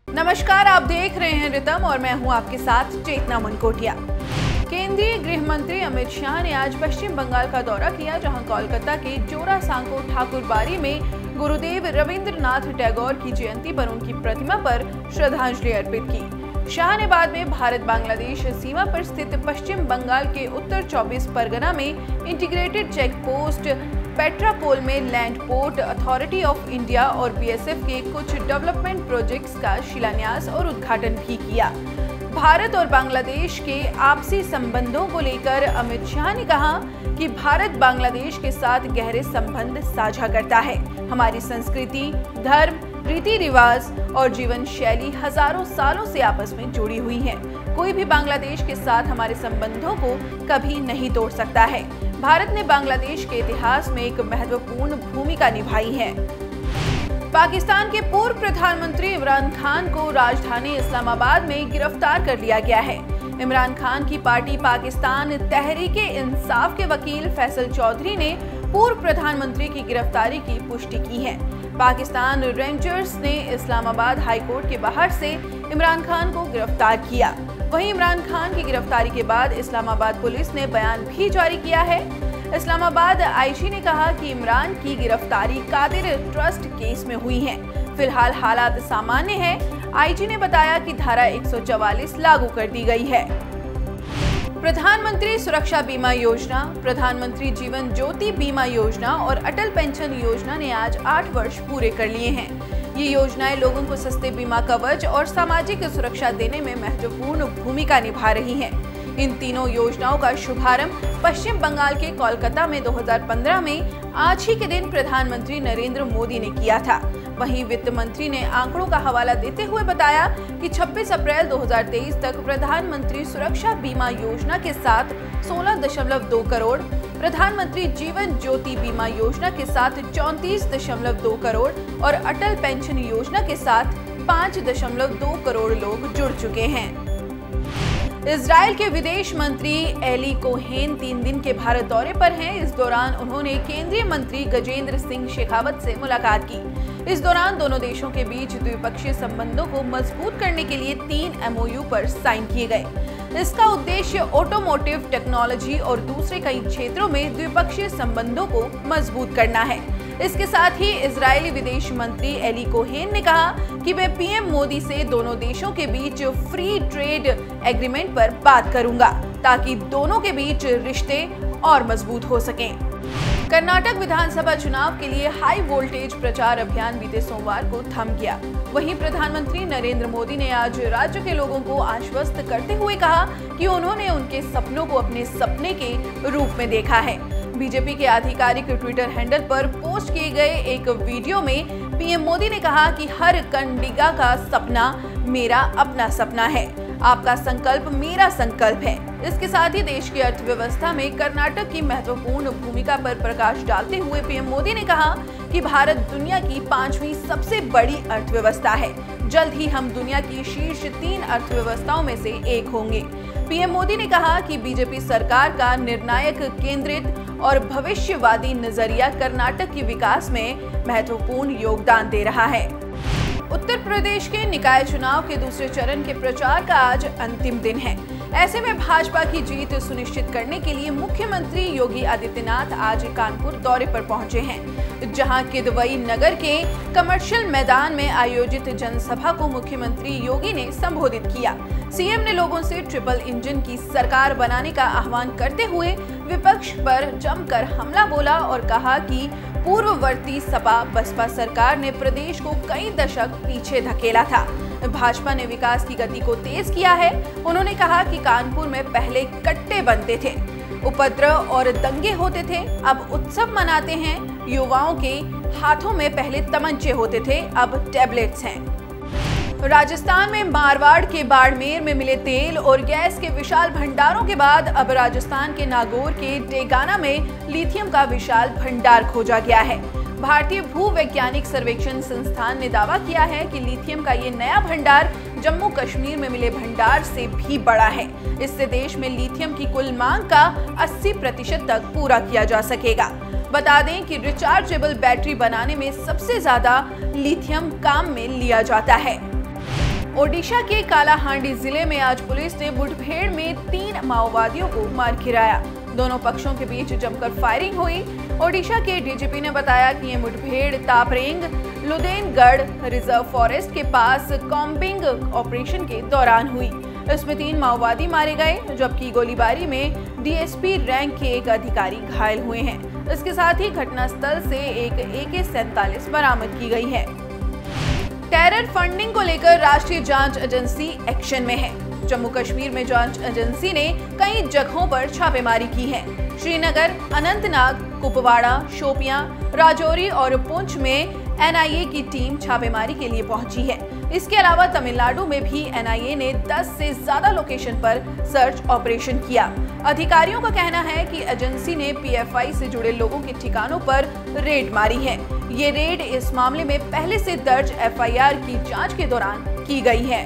नमस्कार, आप देख रहे हैं रितम और मैं हूं आपके साथ चेतना मनकोटिया। केंद्रीय गृह मंत्री अमित शाह ने आज पश्चिम बंगाल का दौरा किया, जहां कोलकाता के जोरासांको ठाकुरबाड़ी में गुरुदेव रविंद्रनाथ टैगोर की जयंती पर उनकी प्रतिमा पर श्रद्धांजलि अर्पित की। शाह ने बाद में भारत बांग्लादेश सीमा पर स्थित पश्चिम बंगाल के उत्तर 24 परगना में इंटीग्रेटेड चेक पोस्ट पेट्रापोल में land port authority of India और बीएसएफ के कुछ डेवलपमेंट प्रोजेक्ट्स का शिलान्यास और उद्घाटन भी किया। भारत और बांग्लादेश के आपसी संबंधों को लेकर अमित शाह ने कहा कि भारत बांग्लादेश के साथ गहरे संबंध साझा करता है। हमारी संस्कृति, धर्म, रीति रिवाज और जीवन शैली हजारों सालों से आपस में जुड़ी हुई है। कोई भी बांग्लादेश के साथ हमारे संबंधों को कभी नहीं तोड़ सकता है। भारत ने बांग्लादेश के इतिहास में एक महत्वपूर्ण भूमिका निभाई है। पाकिस्तान के पूर्व प्रधानमंत्री इमरान खान को राजधानी इस्लामाबाद में गिरफ्तार कर लिया गया है। इमरान खान की पार्टी पाकिस्तान तहरीक-ए-इंसाफ के वकील फैसल चौधरी ने पूर्व प्रधानमंत्री की गिरफ्तारी की पुष्टि की है। पाकिस्तान रेंजर्स ने इस्लामाबाद हाई कोर्ट के बाहर से इमरान खान को गिरफ्तार किया। वहीं इमरान खान की गिरफ्तारी के बाद इस्लामाबाद पुलिस ने बयान भी जारी किया है। इस्लामाबाद आईजी ने कहा कि इमरान की गिरफ्तारी कादिर ट्रस्ट केस में हुई है। फिलहाल हालात सामान्य है। आईजी ने बताया कि धारा 144 लागू कर दी गई है। प्रधानमंत्री सुरक्षा बीमा योजना, प्रधानमंत्री जीवन ज्योति बीमा योजना और अटल पेंशन योजना ने आज 8 वर्ष पूरे कर लिए हैं। ये योजनाएं लोगों को सस्ते बीमा कवच और सामाजिक सुरक्षा देने में महत्वपूर्ण भूमिका निभा रही हैं। इन तीनों योजनाओं का शुभारंभ पश्चिम बंगाल के कोलकाता में 2015 में आज ही के दिन प्रधानमंत्री नरेंद्र मोदी ने किया था। वहीं वित्त मंत्री ने आंकड़ों का हवाला देते हुए बताया कि 26 अप्रैल 2023 तक प्रधानमंत्री सुरक्षा बीमा योजना के साथ 16.2 करोड़, प्रधानमंत्री जीवन ज्योति बीमा योजना के साथ 34.2 करोड़ और अटल पेंशन योजना के साथ 5.2 करोड़ लोग जुड़ चुके हैं। इजराइल के विदेश मंत्री एली कोहेन 3 दिन के भारत दौरे पर हैं। इस दौरान उन्होंने केंद्रीय मंत्री गजेंद्र सिंह शेखावत से मुलाकात की। इस दौरान दोनों देशों के बीच द्विपक्षीय संबंधों को मजबूत करने के लिए 3 MOU पर साइन किए गए। इसका उद्देश्य ऑटोमोटिव, टेक्नोलॉजी और दूसरे कई क्षेत्रों में द्विपक्षीय संबंधों को मजबूत करना है। इसके साथ ही इजरायली विदेश मंत्री एली कोहेन ने कहा कि वे पीएम मोदी से दोनों देशों के बीच फ्री ट्रेड एग्रीमेंट पर बात करूंगा, ताकि दोनों के बीच रिश्ते और मजबूत हो सकें। कर्नाटक विधानसभा चुनाव के लिए हाई वोल्टेज प्रचार अभियान बीते सोमवार को थम गया। वहीं प्रधानमंत्री नरेंद्र मोदी ने आज राज्य के लोगों को आश्वस्त करते हुए कहा कि उन्होंने उनके सपनों को अपने सपने के रूप में देखा है। बीजेपी के आधिकारिक ट्विटर हैंडल पर पोस्ट किए गए एक वीडियो में पीएम मोदी ने कहा कि हर कंडिगा का सपना मेरा अपना सपना है, आपका संकल्प मेरा संकल्प है। इसके साथ ही देश की अर्थव्यवस्था में कर्नाटक की महत्वपूर्ण भूमिका पर प्रकाश डालते हुए पीएम मोदी ने कहा कि भारत दुनिया की 5वीं सबसे बड़ी अर्थव्यवस्था है। जल्द ही हम दुनिया की शीर्ष 3 अर्थव्यवस्थाओं में से एक होंगे। पीएम मोदी ने कहा कि बीजेपी सरकार का निर्णायक, केंद्रित और भविष्यवादी नजरिया कर्नाटक के विकास में महत्वपूर्ण योगदान दे रहा है। उत्तर प्रदेश के निकाय चुनाव के दूसरे चरण के प्रचार का आज अंतिम दिन है। ऐसे में भाजपा की जीत सुनिश्चित करने के लिए मुख्यमंत्री योगी आदित्यनाथ आज कानपुर दौरे पर पहुंचे हैं, जहां किदवई नगर के कमर्शियल मैदान में आयोजित जनसभा को मुख्यमंत्री योगी ने संबोधित किया। सीएम ने लोगों से ट्रिपल इंजन की सरकार बनाने का आह्वान करते हुए विपक्ष पर जमकर हमला बोला और कहा कि पूर्ववर्ती सपा बसपा सरकार ने प्रदेश को कई दशक पीछे धकेला था। भाजपा ने विकास की गति को तेज किया है। उन्होंने कहा कि कानपुर में पहले कट्टे बनते थे, उपद्रव और दंगे होते थे, अब उत्सव मनाते हैं। युवाओं के हाथों में पहले तमंचे होते थे, अब टैबलेट्स हैं। राजस्थान में मारवाड़ के बाड़मेर में मिले तेल और गैस के विशाल भंडारों के बाद अब राजस्थान के नागौर के डेगाना में लिथियम का विशाल भंडार खोजा गया है। भारतीय भूवैज्ञानिक सर्वेक्षण संस्थान ने दावा किया है कि लिथियम का ये नया भंडार जम्मू कश्मीर में मिले भंडार से भी बड़ा है। इससे देश में लिथियम की कुल मांग का 80% तक पूरा किया जा सकेगा। बता दें कि रिचार्जेबल बैटरी बनाने में सबसे ज्यादा लिथियम काम में लिया जाता है। ओडिशा के कालाहांडी जिले में आज पुलिस ने मुठभेड़ में 3 माओवादियों को मार गिराया। दोनों पक्षों के बीच जमकर फायरिंग हुई। ओडिशा के डीजीपी ने बताया कि ये मुठभेड़ तापरेंग लुदेनगढ़ रिजर्व फॉरेस्ट के पास कॉम्बिंग ऑपरेशन के दौरान हुई। इसमें 3 माओवादी मारे गए, जबकि गोलीबारी में डीएसपी रैंक के एक अधिकारी घायल हुए हैं। इसके साथ ही घटनास्थल से एक AK-47 बरामद की गई है। टेरर फंडिंग को लेकर राष्ट्रीय जांच एजेंसी एक्शन में है। जम्मू कश्मीर में जांच एजेंसी ने कई जगहों पर छापेमारी की है। श्रीनगर, अनंतनाग, कुपवाड़ा, शोपियां, राजौरी और पुंछ में एनआईए की टीम छापेमारी के लिए पहुंची है। इसके अलावा तमिलनाडु में भी एनआईए ने 10 से ज्यादा लोकेशन पर सर्च ऑपरेशन किया। अधिकारियों का कहना है कि एजेंसी ने पीएफआई से जुड़े लोगों के ठिकानों पर रेड मारी है। ये रेड इस मामले में पहले से दर्ज एफआईआर की जांच के दौरान की गई है।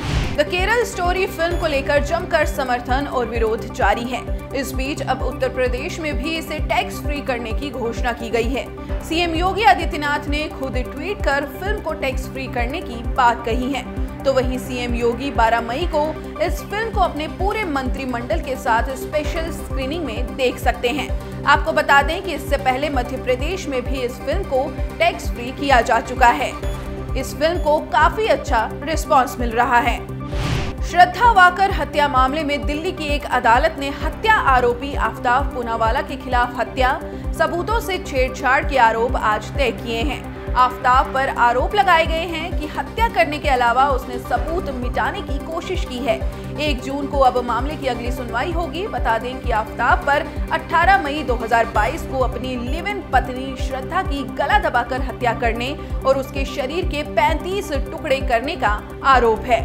द केरल स्टोरी फिल्म को लेकर जमकर समर्थन और विरोध जारी है। इस बीच अब उत्तर प्रदेश में भी इसे टैक्स फ्री करने की घोषणा की गई है। सीएम योगी आदित्यनाथ ने खुद ट्वीट कर फिल्म को टैक्स फ्री करने की बात कही है। तो वहीं सीएम योगी 12 मई को इस फिल्म को अपने पूरे मंत्रिमंडल के साथ स्पेशल स्क्रीनिंग में देख सकते हैं। आपको बता दें कि इससे पहले मध्य प्रदेश में भी इस फिल्म को टैक्स फ्री किया जा चुका है। इस फिल्म को काफी अच्छा रिस्पॉन्स मिल रहा है। श्रद्धा वाकर हत्या मामले में दिल्ली की एक अदालत ने हत्या आरोपी आफ्ताब पूनावाला के खिलाफ हत्या सबूतों से छेड़छाड़ के आरोप आज तय किए हैं। आफ्ताब पर आरोप लगाए गए हैं कि हत्या करने के अलावा उसने सबूत मिटाने की कोशिश की है। 1 जून को अब मामले की अगली सुनवाई होगी। बता दें कि आफ्ताब पर 18 मई 2022 को अपनी लिव इन पत्नी श्रद्धा की गला दबाकर हत्या करने और उसके शरीर के 35 टुकड़े करने का आरोप है।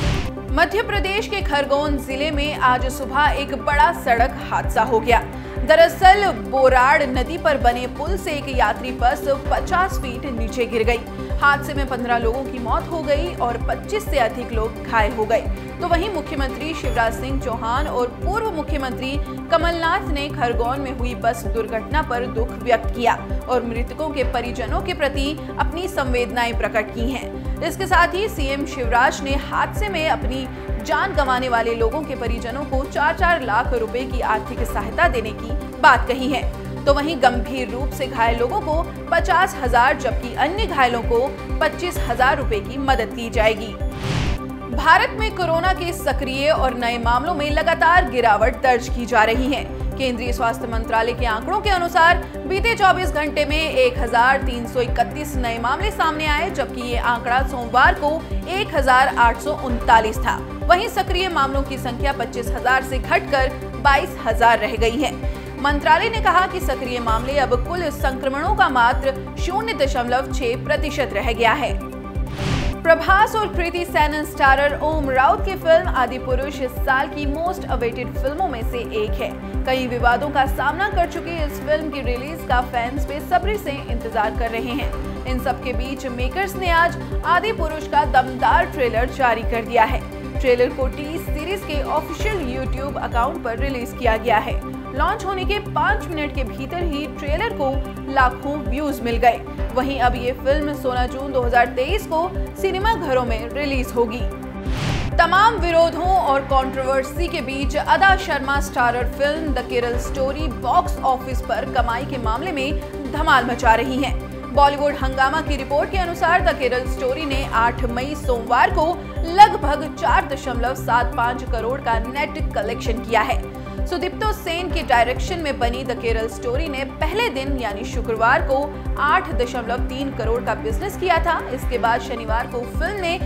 मध्य प्रदेश के खरगोन जिले में आज सुबह एक बड़ा सड़क हादसा हो गया। दरअसल बोराड़ नदी पर बने पुल से एक यात्री बस 50 फीट नीचे गिर गई। हादसे में 15 लोगों की मौत हो गई और 25 से अधिक लोग घायल हो गए। तो वहीं मुख्यमंत्री शिवराज सिंह चौहान और पूर्व मुख्यमंत्री कमलनाथ ने खरगोन में हुई बस दुर्घटना पर दुख व्यक्त किया और मृतकों के परिजनों के प्रति अपनी संवेदनाएं प्रकट की हैं। इसके साथ ही सीएम शिवराज ने हादसे में अपनी जान गंवाने वाले लोगों के परिजनों को 4-4 लाख रुपए की आर्थिक सहायता देने की बात कही है। तो वहीं गंभीर रूप से घायल लोगों को 50,000 जबकि अन्य घायलों को 25,000 रुपए की मदद की जाएगी। भारत में कोरोना के सक्रिय और नए मामलों में लगातार गिरावट दर्ज की जा रही है। केंद्रीय स्वास्थ्य मंत्रालय के आंकड़ों के अनुसार बीते 24 घंटे में 1331 नए मामले सामने आए, जबकि ये आंकड़ा सोमवार को 1839 था। वहीं सक्रिय मामलों की संख्या 25,000 से घटकर 22,000 रह गई है। मंत्रालय ने कहा कि सक्रिय मामले अब कुल संक्रमणों का मात्र 0.6% रह गया है। प्रभास और कृति सेनन स्टारर ओम राउत की फिल्म आदिपुरुष इस साल की मोस्ट अवेटेड फिल्मों में से एक है। कई विवादों का सामना कर चुकी इस फिल्म की रिलीज का फैंस बेसब्री से इंतजार कर रहे हैं। इन सब के बीच मेकर्स ने आज आदिपुरुष का दमदार ट्रेलर जारी कर दिया है। ट्रेलर को टी सीरीज के ऑफिशियल यूट्यूब अकाउंट पर रिलीज किया गया है। लॉन्च होने के 5 मिनट के भीतर ही ट्रेलर को लाखों व्यूज मिल गए। वहीं अब ये फिल्म 16 जून 2023 को सिनेमा घरों में रिलीज होगी। तमाम विरोधों और कंट्रोवर्सी के बीच Adah Sharma starrer film the Kerala story box office पर कमाई के मामले में धमाल मचा रही है। बॉलीवुड हंगामा की रिपोर्ट के अनुसार द केरल स्टोरी ने 8 मई सोमवार को लगभग 4.75 करोड़ का नेट कलेक्शन किया है। सुदीप्तो सेन के डायरेक्शन में बनी द केरल स्टोरी ने पहले दिन यानी शुक्रवार को 8.3 करोड़ का बिजनेस किया था। इसके बाद शनिवार को फिल्म ने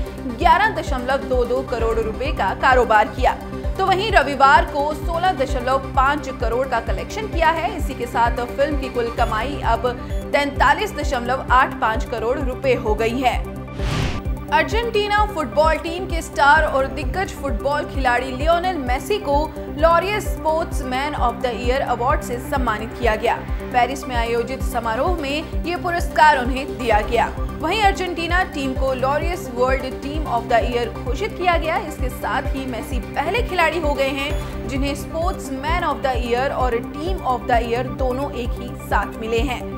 11.22 करोड़ रुपए का कारोबार किया। तो वहीं रविवार को 16.5 करोड़ का कलेक्शन किया है। इसी के साथ फिल्म की कुल कमाई अब 43.85 करोड़ रुपए हो गई है। अर्जेंटीना फुटबॉल टीम के स्टार और दिग्गज फुटबॉल खिलाड़ी लियोनेल मेसी को Laureus sportsman of the year award से सम्मानित किया गया। पेरिस में आयोजित समारोह में ये पुरस्कार उन्हें दिया गया। वहीं अर्जेंटीना टीम को Laureus world team of the year घोषित किया गया। इसके साथ ही मेसी पहले खिलाड़ी हो गए हैं जिन्हें स्पोर्ट्समैन ऑफ द ईयर और टीम ऑफ द ईयर दोनों एक ही साथ मिले हैं।